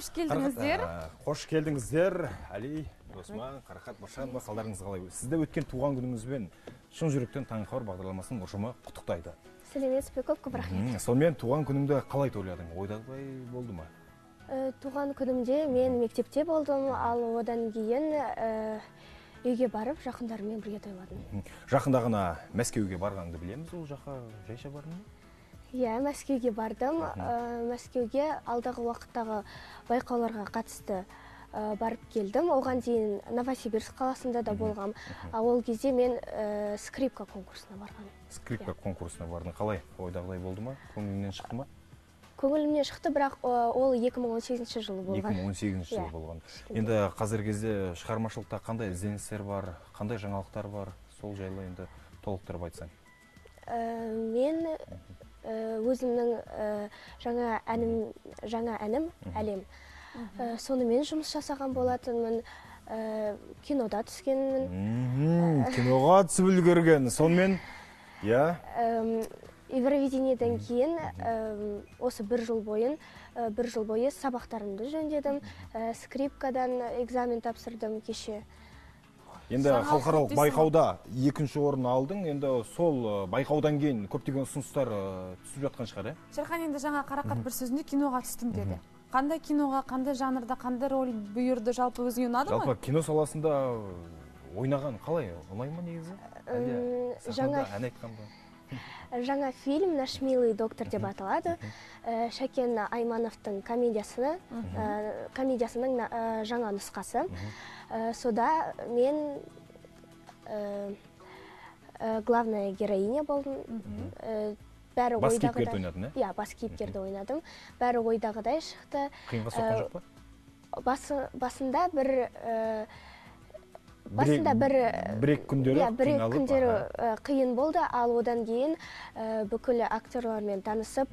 қош келдіңіздер. Қош келдіңіздер. Әли, Досман, Қарақат, Баршанова, қалдарыңыз қалай? Сізді өткен туған күніңізбен шын жүректен Таңқауыр бағдарламасының ұжымы құттықтайды. Сәлеметсіз бе, көп рахмет. Сонымен туған күніңді қалай тойладың? Ойдағыдай болды ма? Туған күнімде мен мектепте болдым, ал одан кейін үйге барып, жақындарыммен бірге тойладым. Жақында ғана Мәскеуге барғаныңды білеміз, ол жаққа жайша бардың ба? Иә, Мәскеуге бардым. Мәскеуге алдағы уақыттағы байқауларға қатысты барып келдім. Оған дейін Новосибирск қаласында да болғам. Ол кезде мен скрипка конкурсына барғам. Скрипка конкурсына бардың. Қалай? Ойдағыдай болды ма? Көңіліңнен шықты ма? Көңілімнен шықты, бірақ ол 2018 жылы болған. 2018 жылы болған. Енді қазіргі кезде шығармашылықта қандай ізденістер бар, қандай жаңалықтар бар, сол жайлы енді толықтырып айтсаң. Мен өзімнің жаңа әнім «Әлем». Сонымен жұмыс жасаған болатынмын, кинода түскенмін. Киноға түсіп үлгерген. Сонымен, иә? Евровидениеден кейін осы бір жыл бойы сабақтарымды жөндедім, скрипкадан экзамен тапсырдым кеше. Енді халықаралық байқауда екінші орын алдың, енді сол байқаудан кейін көптеген ұсыныстар түсіп жатқан шығар, е? Шерхан енді жаңа Қарақат бір сөзінде киноға түстім деді. Қандай киноға, қандай жанрда, қандай рөл бұйырды, жалпы өзіңе ұнады ма? Жалпы кино саласында ойнаған қалай? Ұнай ма негізі? Сахнада ән айтқан ба? Жаңа фильм «Наш милый доктор» деп аталады. Шәкен Аймановтың комедиясының жаңа нұсқасы. Сода мен главная героиня болдым. Бас кейіпкерді ойнадың, иә? Бас кейіпкерді ойнадым. Бәрі ойдағыдай шықты. Қиынға соққан жоқ па? Басында бір-екі күндері қиын болды, ал одан кейін бүкіл актерлармен танысып,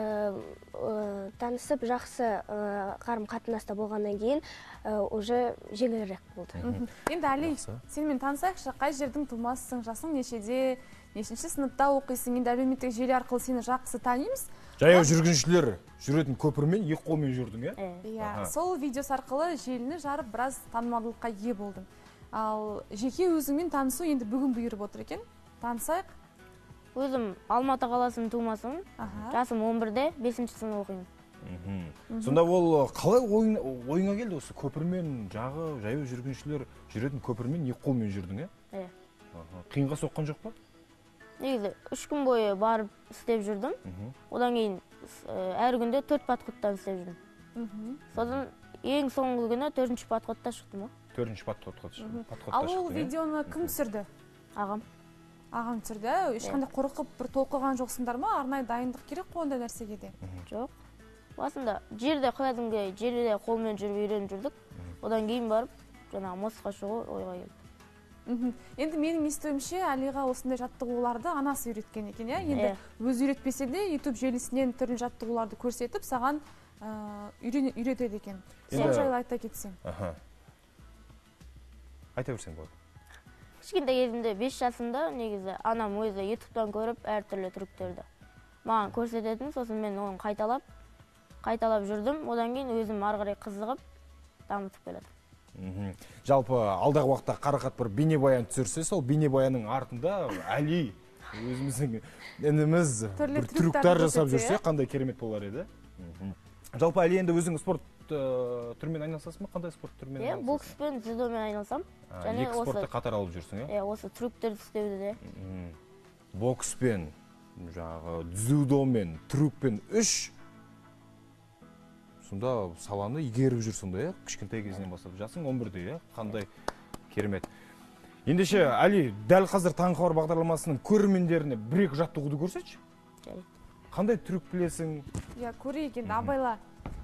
жақсы қарым-қатынаста болғаннан кейін уже жеңілірек болды. Енді Әли, сенімен танысайықшы, қай жердің тумасысың, жасың нешеде, нешінші сыныпта оқисың? Енді әлеуметтік желі арқылы сені жақсы танимыз. Жаяу жүргіншілер жүретін көпірмен екі қолмен жүрдің, е? Иә, сол видеосы арқылы желіні жарып біраз танымалдылыққа ие болдың. Ал жеке өзіңмен танысу енді бүгін бұйырып отыр екен. Танысайық. Өзім Алматы қаласының тумасымын. Жасым 11-де, 5-ші сынып оқимын. Сонда ол қалай ойыңа келді осы көпірмен жаяу жүргіншілер жүретін көпірмен екі қолмен жүрдің, е? Қиынға соққан жоқ па? Негізі 3 күн бойы барып істеп жүрдім. Одан кейін әр күнде 4 подходтан істеп жүрдім. Содан ең соңғы күні 4-ші подходта шықтым. 4-ші подходта шықтым. Ал ол видеоны кім түсірді? Ағам. Ағам түсірді. Ешқандай қорқып бір толқыған жоқсыңдар ма? Арнайы дайындық керек қой ондай нәрсеге де. Жоқ. Басында жерде қойдымге жерде қолмен жүріп үйреніп жүрдік. Одан кейін барып, жаңағы мостқа шығу ойға келді. Енді менің естуімше Әлиға осындай жаттығуларды анасы үйреткен екен, иә? Енді өзі үйретпесе де YouTube желісінен түрлі жаттығуларды көрсетіп, саған үйретеді екен. Сол жайлы айта кетсең. Айта берсең болады. Кішкентай кезімде 5 жасымда негізі анам өзі YouTube'дан көріп әртүрлі трюктерді маған көрсететін, сосын мен оны қайталап жүрдім. Одан кейін өзім ары қарай қызығып дамытып келедім. Жалпы алдағы уақытта Қарақат бір бейнебаян түсірсе, сол бейнебаянның артында Әли өзіміздің ініміз бір трюктар жасап жүрсе, қандай керемет болар еді. Жалпы Әли енді өзің спорт түрмен айналысасың ба? Қандай спорт түрмен айналысасың? Бокспен, дзюдомен айналысам. Екі спортты қатар алып жүрсің, е? Осы трюктерді істеуді де. Бокспен, дзюдомен, трюкпен 3. Сонда саланы игеріп жүрсің, е? Кішкентай кезінен бастап. Жасың 11-де, е? Қандай керемет. Ендеше, Әли, дәл қазір Таңқауыр бағдарламасының көрермендеріне бір-екі жаттығуды көрсетші? Қандай трюк білесің? Иә, көрейік енді, абайла.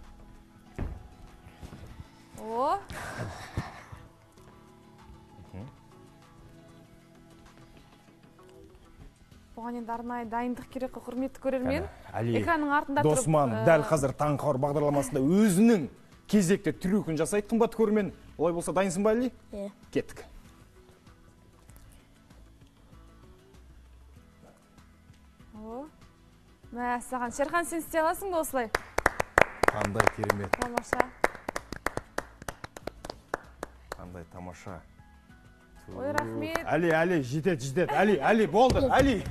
О! Бұған енді арнайы дайындық керек, құрметті көрермен. Экранның артында тұрып... Досман, дәл қазір Таңқауыр бағдарламасында өзінің кезекті трюкін жасайды, қымбатты көрермен. Олай болса, дайынсың ба, Әли? Иә. Кеттік. Мә, саған Шерхан, сен істей аласың ба осылай? Қандай керемет. Тамаша. қандай тамаша. Ой, рахмет. Әли, жетет. Әли, болды, Әли.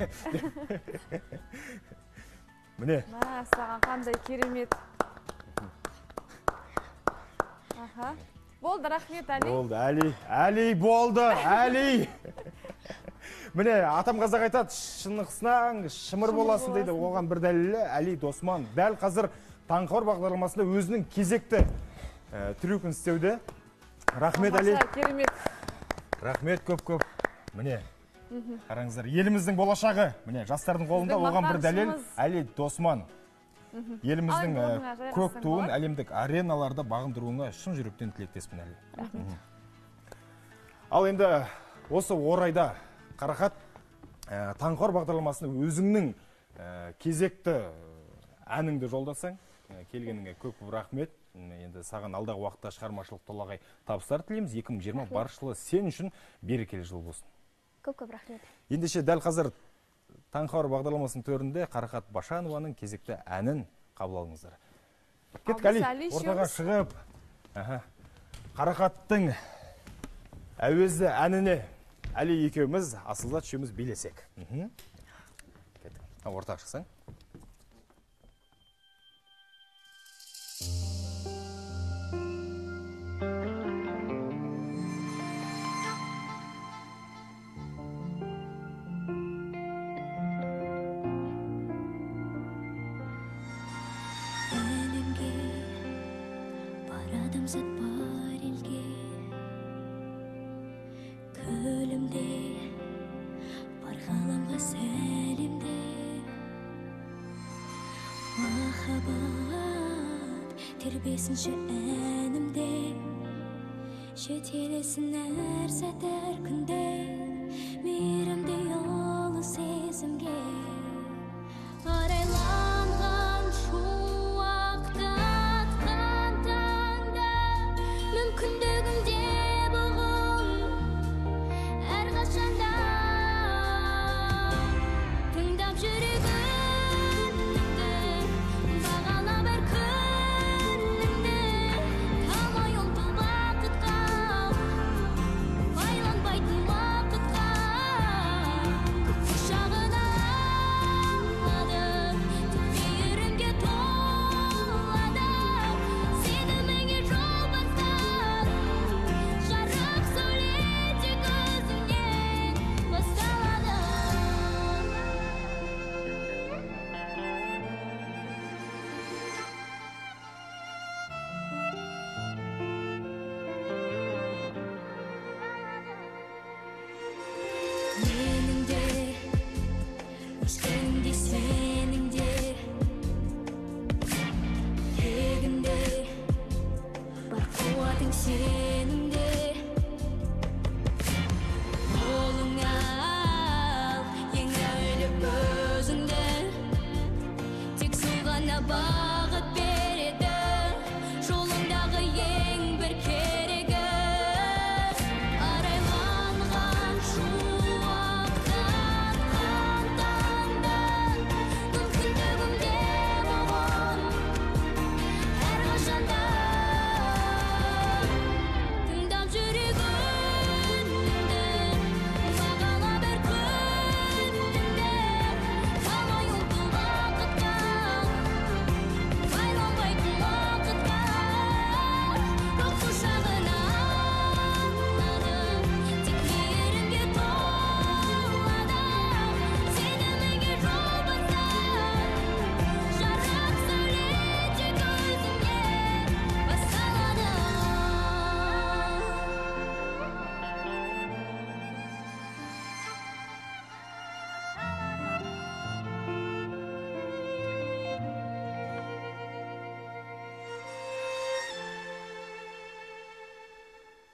Міне. Саған қандай керемет. Болды, рахмет, Әли. Болды, Әли болды, Әли. Міне, атам қазақ айтады, шынықсынан шымыр боласың дейді. Оған бір дәлелі Әли Досман. Дәл қазір Таңқауыр бағдарламасында өзінің кезекті трюкін істеуде. Рахмет, Әли. Керемет. Рахмет көп. Міне, қараңыздар, еліміздің болашағы. Міне, жастардың қолында оған бір дәлел Әли Досман. Еліміздің көк туын әлемдік ареналарда бағындыруына шын жүректен тілектеспін, Әли. Ал енді осы орайда Қарақат Таңқауыр бағдарламасында өзіңнің кезекті әніңді жолдасаң, келгеніңе көп рахмет. Енді саған алдағы уақытта шығармашылық толағай табыстар тілейміз. 2020 баршылы сен үшін берекелі жыл болсын. Көп рахмет. Ендеше дәл қазір Таңқауыр бағдарламасының төрінде Қарақат Башанованың кезекті әнін қабыл алыңыздар. Кеттік, Әли, ортаға шығып, Қарақаттың әуезді әніне Әли екеуміз асылда үшеуміз билесек. Кеттік, ортаға шықсаң. Адамзат бар елге көлімде бар ғаламға сәлемде махаббат тербесінші әнімде жетелесін әр сәт әр күнде мейірімде ұлы сезімге арайланған күндігімде бұғым әрқашанда тыңдап жүрегімді бағалап әр күнімді талмай ұмтыл бақытқа байланбайтын уақытқа құшағына алады мейірімге толады сеніміңе жол бастар жарық сәуле тек өзіңнен басталады